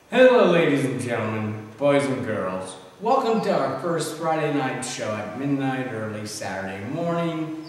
Hello ladies and gentlemen, boys and girls. Welcome to our first Friday night show at midnight, early Saturday morning.